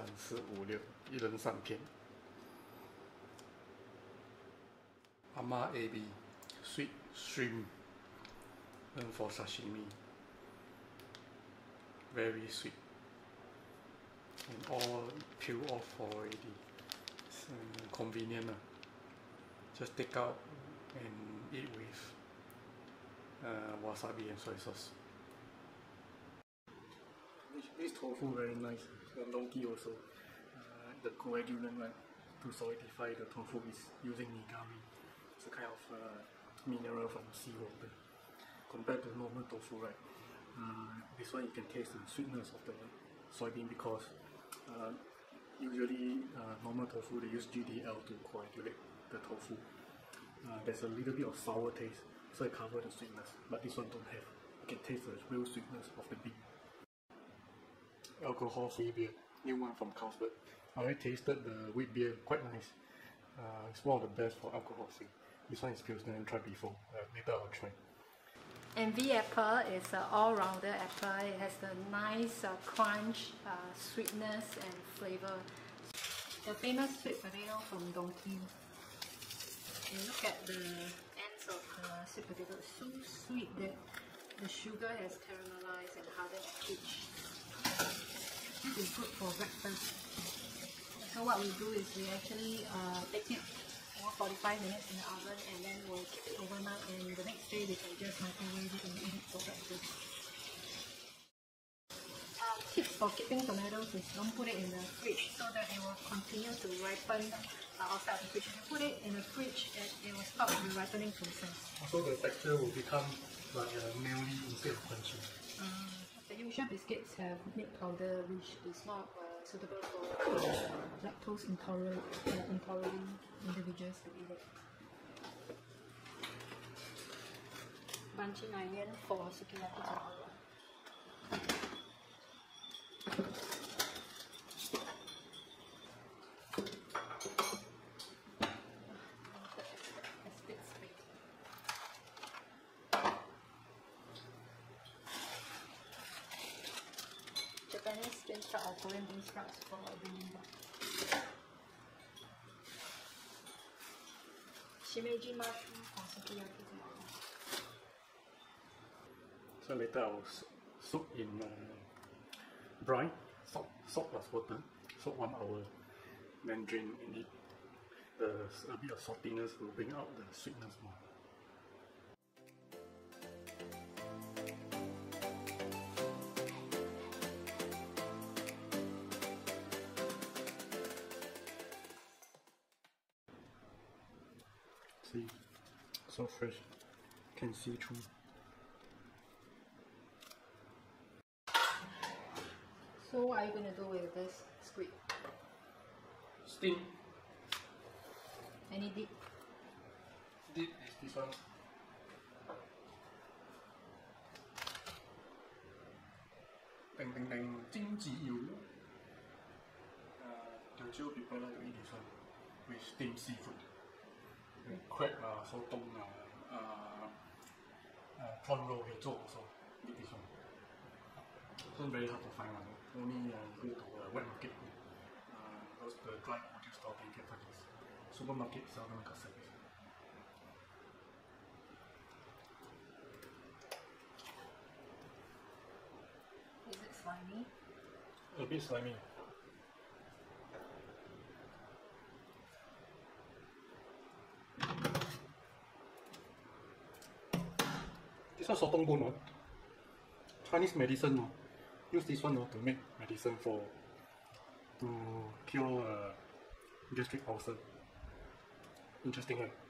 1、2、3、4、5、6，一人3片。Ama AB sweet shrimp, and for sashimi, very sweet, and all peel off already. It's convenient. Just take out and eat with wasabi and soy sauce. This tofu very nice. The gnocchi also. The coagulant, right, to solidify the tofu is using nigari. It's a kind of mineral from seawater. Compared to normal tofu, right, this one you can taste the sweetness of the soybean because usually normal tofu they use GDL to coagulate the tofu. There's a little bit of sour taste, so it covers the sweetness, but this one don't have. You can taste the real sweetness of the bean. Alcohol-free beer, new one from Carlsberg. I already tasted the wheat beer, quite nice. It's one of the best for alcohol-free. This one is Pilsner, I tried before. Later I'll try. Envy apple is an all-rounder apple. It has the nice crunch, sweetness and flavor. The famous sweet potato from Donki. You look at the ends of the sweet potato, it's so sweet that the sugar has caramelized and hardened peach. This is good for breakfast. So what we do is we actually bake it for 45 minutes in the oven and then we'll keep it overnight, and the next day we can just microwave it and eat it for breakfast. Tips for keeping tomatoes is don't put it in the fridge so that it will continue to ripen outside the fridge. If you put it in the fridge, it will stop the ripening process. So the texture will become like mealy instead of crunchy. The usual biscuits have milk powder, which is not suitable for lactose intolerant individuals to eat it. Bunching onion for sukiyaki tomorrow. Japanese bean sprout or Korean bean sprouts for bibimbap. Shimeji mushroom for sukiyaki tomorrow. So later I will soak in brine, salt plus water, soak 1 hour, then drain and eat. A bit of saltiness will bring out the sweetness more. See, so fresh, can see through. So what are you going to do with this squid? Steam. Any dip? Dip is this one. Ding ding ding, 金棘油. Teochew people like to eat this one with steamed seafood. Crab, sotong, prawn roll, also eat this one. So very hard to find one. Only go to wet market. Those the dry produce store can get for this. Supermarket seldom got service. Is it slimy? A bit slimy. This one sotong bone, Chinese medicine. Use this one to make medicine to cure gastric ulcer. Interesting, right?